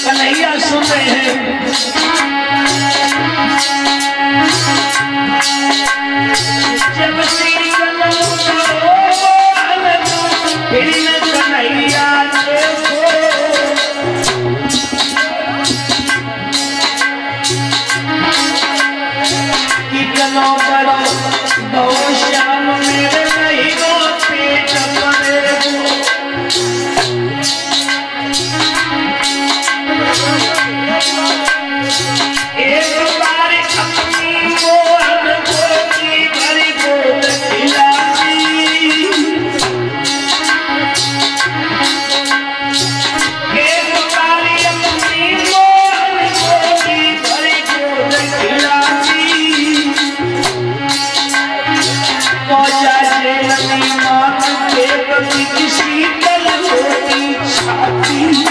कन्हैया सुन रहे हैं। जब श्री कन्हैया फिर न कन्हैया देखो, कि कलो करो बहु श्याम मेरे नहीं हो पेट परे को। एक बार अपनी मोहन को की भरी गोद खिलाती, एक बार अपनी मोहन को की भरी गोद खिलाती, तो जाए नदी मात के कभी किसी तल होती छाती।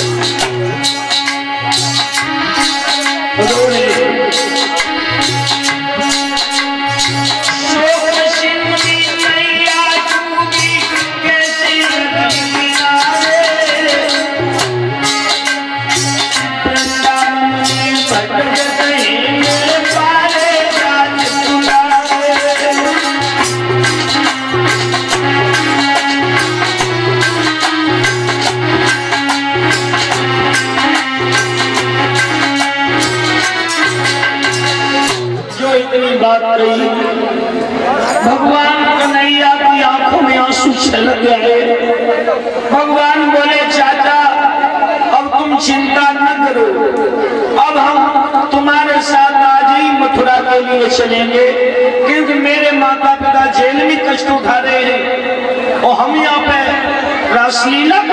बात रही, भगवान कन्हैया की आंखों में आंसू छलक गए। भगवान बोले चाचा अब तुम चिंता न करो, अब हम तुम्हारे साथ आज ही मथुरा के लिए चलेंगे, क्योंकि मेरे माता पिता जेल में कष्ट उठा रहे हैं और हम यहाँ पे रासलीला